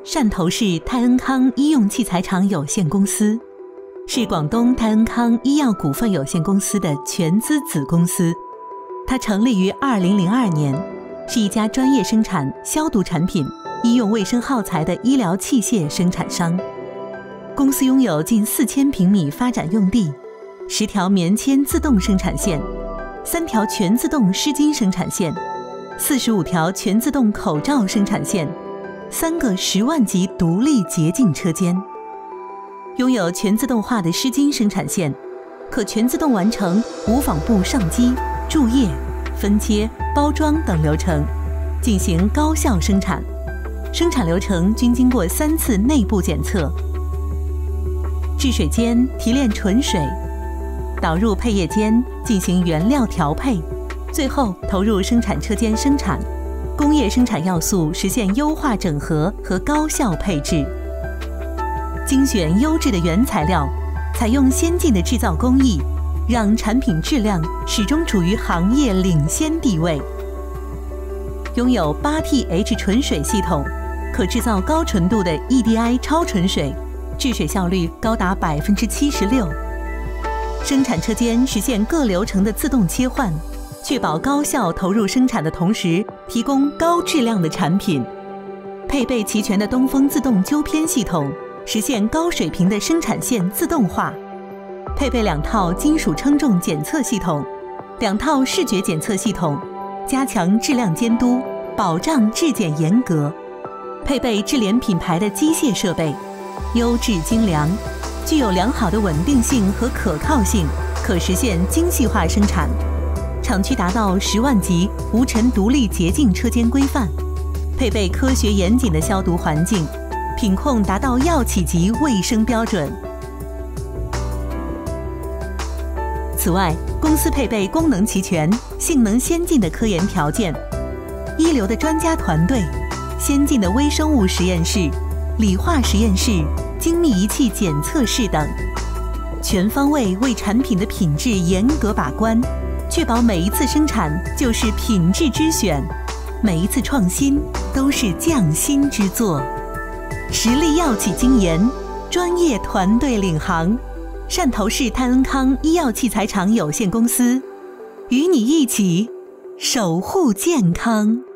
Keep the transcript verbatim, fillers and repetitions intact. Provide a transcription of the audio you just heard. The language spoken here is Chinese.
汕头市泰恩康医用器材厂有限公司，是广东泰恩康医药股份有限公司的全资子公司。它成立于二零零二年，是一家专业生产消毒产品、医用卫生耗材的医疗器械生产商。公司拥有近四千平米发展用地，十条棉签自动生产线，三条全自动湿巾生产线，四十五条全自动口罩生产线，三个十万级独立洁净车间。拥有全自动化的湿巾生产线，可全自动完成无纺布上机、注液、分切、包装等流程，进行高效生产。生产流程均经过三次内部检测。制水间提炼纯水，导入配液间进行原料调配，最后投入生产车间生产。工业生产要素实现优化整合和高效配置。精选优质的原材料，采用先进的制造工艺，让产品质量始终处于行业领先地位。拥有 八 T H 纯水系统，可制造高纯度的 E D I 超纯水，制水效率高达 百分之七十六。生产车间实现各流程的自动切换，确保高效投入生产的同时，提供高质量的产品。配备齐全的东风自动纠偏系统，实现高水平的生产线自动化。配备两套金属称重检测系统，两套视觉检测系统，加强质量监督，保障质检严格。配备智联品牌的机械设备，优质精良，具有良好的稳定性和可靠性，可实现精细化生产。厂区达到十万级无尘独立洁净车间规范，配备科学严谨的消毒环境，品控达到药企级卫生标准。此外，公司配备功能齐全、性能先进的科研条件，一流的专家团队，先进的微生物实验室、理化实验室、精密仪器检测室等，全方位为产品的品质严格把关，确保每一次生产就是品质之选，每一次创新都是匠心之作。实力药企精研，专业团队领航。汕头市泰恩康医药器材厂有限公司，与你一起守护健康。